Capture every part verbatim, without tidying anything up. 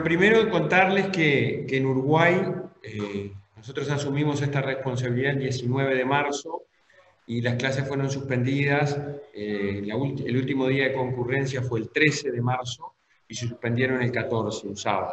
primero contarles que, que en Uruguay eh, nosotros asumimos esta responsabilidad el diecinueve de marzo y las clases fueron suspendidas. Eh, la el último día de concurrencia fue el trece de marzo y se suspendieron el catorce, un sábado.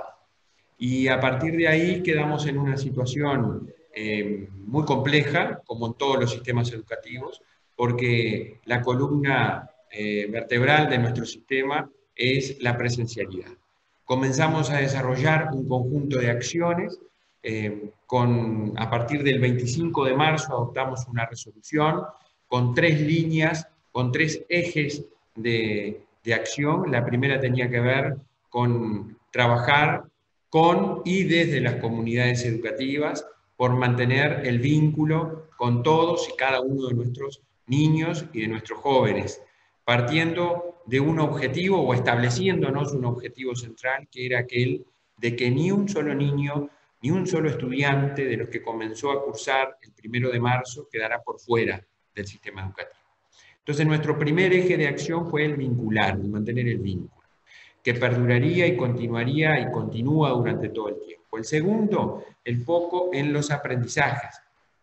Y a partir de ahí quedamos en una situación eh, muy compleja, como en todos los sistemas educativos, porque la columna eh, vertebral de nuestro sistema es la presencialidad. Comenzamos a desarrollar un conjunto de acciones. Eh, con, a partir del veinticinco de marzo adoptamos una resolución con tres líneas, con tres ejes de, de acción. La primera tenía que ver con trabajar con y desde las comunidades educativas por mantener el vínculo con todos y cada uno de nuestros niños y de nuestros jóvenes, partiendo de un objetivo o estableciéndonos un objetivo central que era aquel de que ni un solo niño, ni un solo estudiante de los que comenzó a cursar el primero de marzo quedará por fuera del sistema educativo. Entonces, nuestro primer eje de acción fue el vincular, el mantener el vínculo, que perduraría y continuaría y continúa durante todo el tiempo. El segundo, el foco en los aprendizajes,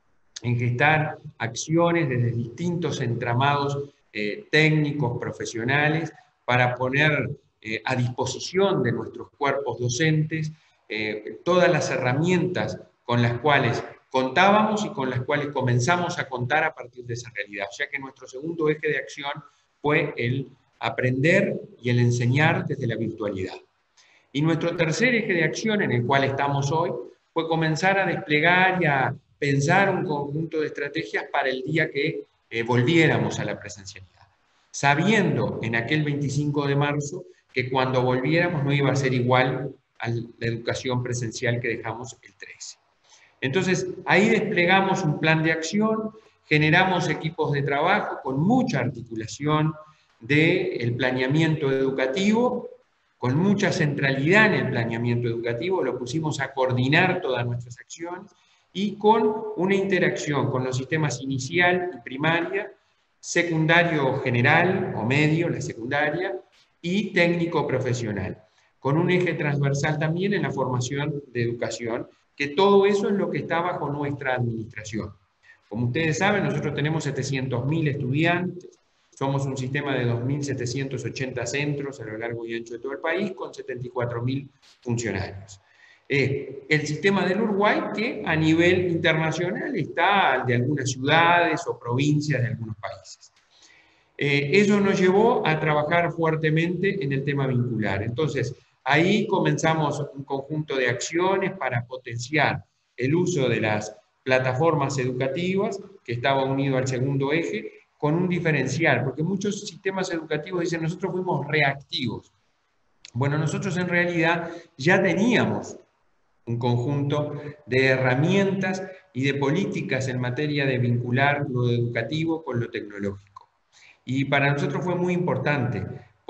en gestar acciones desde distintos entramados eh, técnicos, profesionales, para poner eh, a disposición de nuestros cuerpos docentes eh, todas las herramientas con las cuales contábamos y con las cuales comenzamos a contar a partir de esa realidad, ya que nuestro segundo eje de acción fue el aprender y el enseñar desde la virtualidad. Y nuestro tercer eje de acción en el cual estamos hoy fue comenzar a desplegar y a pensar un conjunto de estrategias para el día que eh, volviéramos a la presencialidad, sabiendo en aquel veinticinco de marzo que cuando volviéramos no iba a ser igual a la educación presencial que dejamos el trece. Entonces, ahí desplegamos un plan de acción, generamos equipos de trabajo con mucha articulación del planeamiento educativo, con mucha centralidad en el planeamiento educativo, lo pusimos a coordinar todas nuestras acciones y con una interacción con los sistemas inicial y primaria, secundario general o medio, la secundaria, y técnico profesional, con un eje transversal también en la formación de educación, que todo eso es lo que está bajo nuestra administración. Como ustedes saben, nosotros tenemos setecientos mil estudiantes, somos un sistema de dos mil setecientos ochenta centros a lo largo y ancho de todo el país, con setenta y cuatro mil funcionarios. Eh, el sistema del Uruguay, que a nivel internacional está de algunas ciudades o provincias de algunos países. Eh, eso nos llevó a trabajar fuertemente en el tema vincular. Entonces, ahí comenzamos un conjunto de acciones para potenciar el uso de las plataformas educativas, que estaba unido al segundo eje, con un diferencial, porque muchos sistemas educativos dicen, nosotros fuimos reactivos. Bueno, nosotros en realidad ya teníamos un conjunto de herramientas y de políticas en materia de vincular lo educativo con lo tecnológico. Y para nosotros fue muy importante,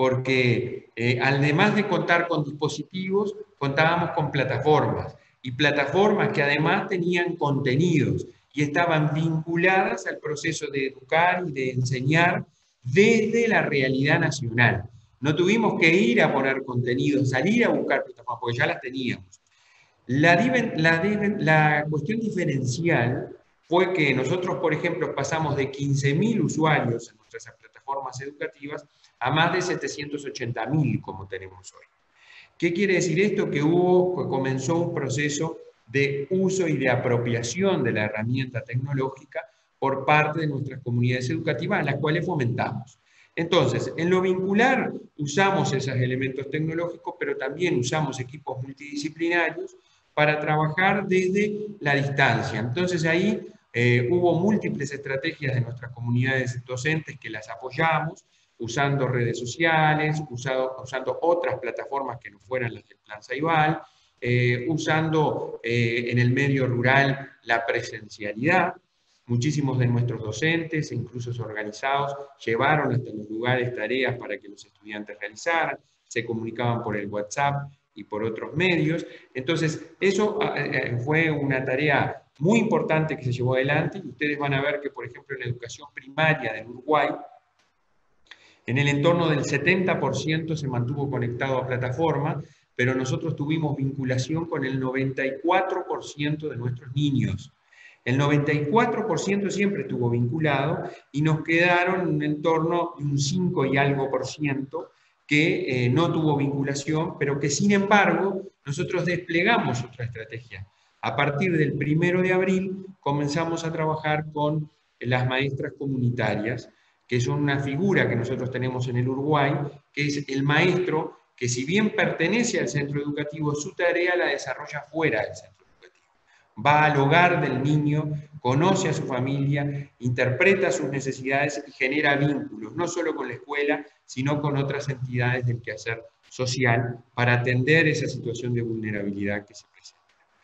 porque eh, además de contar con dispositivos, contábamos con plataformas, y plataformas que además tenían contenidos y estaban vinculadas al proceso de educar y de enseñar desde la realidad nacional. No tuvimos que ir a poner contenidos, salir a buscar plataformas, porque ya las teníamos. La, la, la cuestión diferencial fue que nosotros, por ejemplo, pasamos de quince mil usuarios en nuestras plataformas educativas a más de setecientos ochenta mil como tenemos hoy. ¿Qué quiere decir esto? Que hubo, que comenzó un proceso de uso y de apropiación de la herramienta tecnológica por parte de nuestras comunidades educativas, a las cuales fomentamos. Entonces, en lo vincular usamos esos elementos tecnológicos, pero también usamos equipos multidisciplinarios para trabajar desde la distancia. Entonces ahí eh, hubo múltiples estrategias de nuestras comunidades docentes que las apoyamos, usando redes sociales, usado, usando otras plataformas que no fueran las del Plan Ceibal, eh, usando eh, en el medio rural la presencialidad. Muchísimos de nuestros docentes, incluso organizados, llevaron hasta los lugares tareas para que los estudiantes realizaran, se comunicaban por el WhatsApp y por otros medios. Entonces, eso eh, fue una tarea muy importante que se llevó adelante, y ustedes van a ver que, por ejemplo, en la educación primaria del Uruguay, en el entorno del setenta por ciento se mantuvo conectado a plataforma, pero nosotros tuvimos vinculación con el noventa y cuatro por ciento de nuestros niños. El noventa y cuatro por ciento siempre estuvo vinculado y nos quedaron un entorno de un cinco y algo por ciento que eh, no tuvo vinculación, pero que sin embargo nosotros desplegamos otra estrategia. A partir del primero de abril comenzamos a trabajar con las maestras comunitarias, que son una figura que nosotros tenemos en el Uruguay, que es el maestro que, si bien pertenece al centro educativo, su tarea la desarrolla fuera del centro educativo. Va al hogar del niño, conoce a su familia, interpreta sus necesidades y genera vínculos, no solo con la escuela, sino con otras entidades del quehacer social, para atender esa situación de vulnerabilidad que se presenta.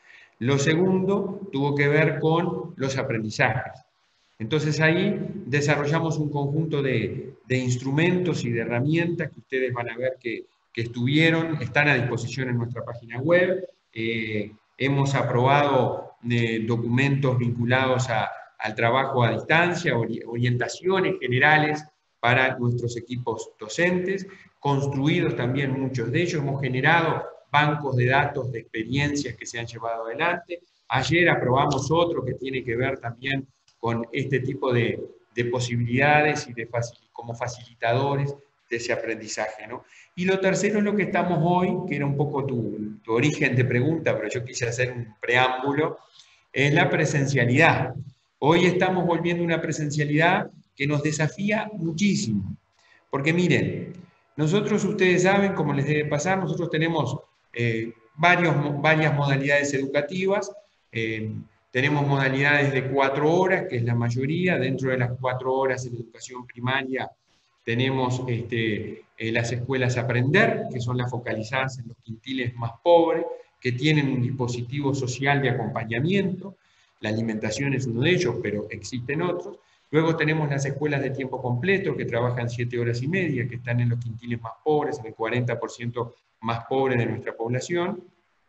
Lo segundo tuvo que ver con los aprendizajes. Entonces ahí desarrollamos un conjunto de, de instrumentos y de herramientas que ustedes van a ver que, que estuvieron, están a disposición en nuestra página web. Eh, hemos aprobado eh, documentos vinculados a, al trabajo a distancia, ori orientaciones generales para nuestros equipos docentes, construidos también muchos de ellos. Hemos generado bancos de datos de experiencias que se han llevado adelante. Ayer aprobamos otro que tiene que ver también con este tipo de, de posibilidades y de facil, como facilitadores de ese aprendizaje, ¿no? Y lo tercero es lo que estamos hoy, que era un poco tu, tu origen de pregunta, pero yo quise hacer un preámbulo, es la presencialidad. Hoy estamos volviendo a una presencialidad que nos desafía muchísimo. Porque miren, nosotros, ustedes saben, como les debe pasar, nosotros tenemos eh, varios, varias modalidades educativas. Eh, tenemos modalidades de cuatro horas, que es la mayoría. Dentro de las cuatro horas en educación primaria tenemos este, eh, las escuelas Aprender, que son las focalizadas en los quintiles más pobres, que tienen un dispositivo social de acompañamiento. La alimentación es uno de ellos, pero existen otros. Luego tenemos las escuelas de tiempo completo, que trabajan siete horas y media, que están en los quintiles más pobres, en el cuarenta por ciento más pobre de nuestra población.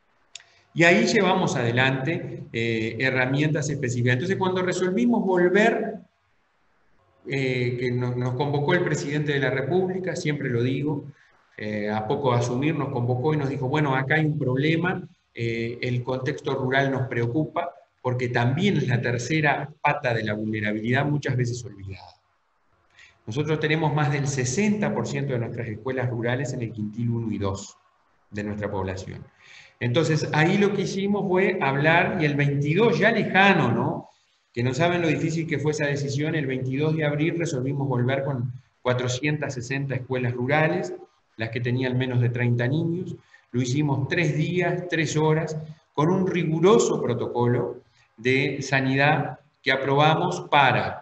Y ahí llevamos adelante eh, herramientas específicas. Entonces, cuando resolvimos volver, eh, que nos, nos convocó el presidente de la República, siempre lo digo, eh, a poco de asumir, nos convocó y nos dijo, bueno, acá hay un problema, eh, el contexto rural nos preocupa, porque también es la tercera pata de la vulnerabilidad, muchas veces olvidada. Nosotros tenemos más del sesenta por ciento de nuestras escuelas rurales en el quintil uno y dos de nuestra población. Entonces, ahí lo que hicimos fue hablar, y el veintidós, ya lejano, ¿no? Que no saben lo difícil que fue esa decisión, el veintidós de abril resolvimos volver con cuatrocientas sesenta escuelas rurales, las que tenían menos de treinta niños. Lo hicimos tres días, tres horas, con un riguroso protocolo de sanidad que aprobamos para,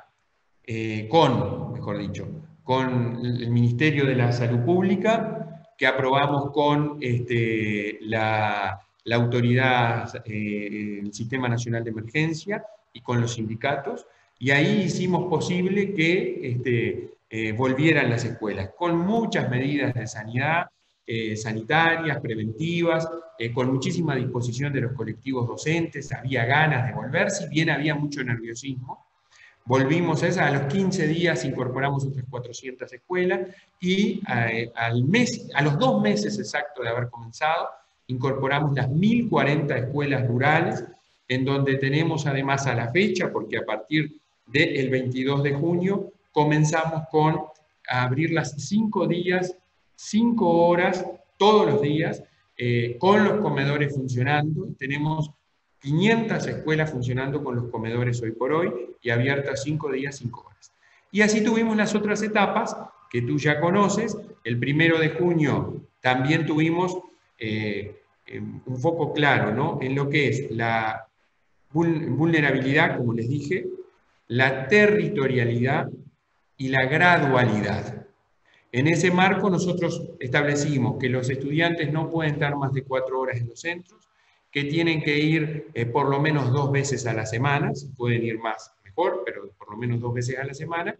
eh, con, mejor dicho, con el Ministerio de la Salud Pública, que aprobamos con este, la, la autoridad, eh, el Sistema Nacional de Emergencia y con los sindicatos, y ahí hicimos posible que este, eh, volvieran las escuelas, con muchas medidas de sanidad, eh, sanitarias, preventivas, eh, con muchísima disposición de los colectivos docentes, había ganas de volver, si bien había mucho nerviosismo. Volvimos a esa, a los quince días incorporamos otras cuatrocientas escuelas y eh, al mes, a los dos meses exactos de haber comenzado, incorporamos las mil cuarenta escuelas rurales, en donde tenemos además a la fecha, porque a partir del veintidós de junio comenzamos con a abrirlas cinco días, cinco horas, todos los días, eh, con los comedores funcionando. Tenemos quinientas escuelas funcionando con los comedores hoy por hoy y abiertas cinco días, cinco horas. Y así tuvimos las otras etapas que tú ya conoces. El primero de junio también tuvimos eh, un foco claro, ¿no?, en lo que es la vulnerabilidad, como les dije, la territorialidad y la gradualidad. En ese marco nosotros establecimos que los estudiantes no pueden estar más de cuatro horas en los centros, que tienen que ir eh, por lo menos dos veces a la semana, si pueden ir más mejor, pero por lo menos dos veces a la semana,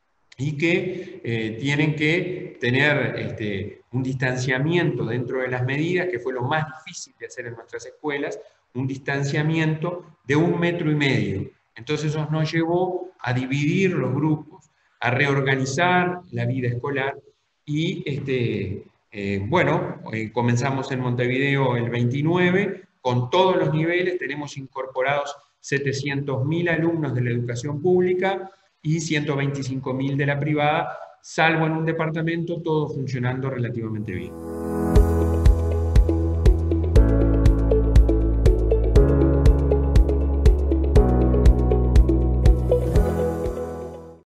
y que eh, tienen que tener este, un distanciamiento dentro de las medidas, que fue lo más difícil de hacer en nuestras escuelas, un distanciamiento de un metro y medio. Entonces eso nos llevó a dividir los grupos, a reorganizar la vida escolar y este, Eh, bueno, eh, comenzamos en Montevideo el veintinueve, con todos los niveles, tenemos incorporados setecientos mil alumnos de la educación pública y ciento veinticinco mil de la privada, salvo en un departamento, todo funcionando relativamente bien.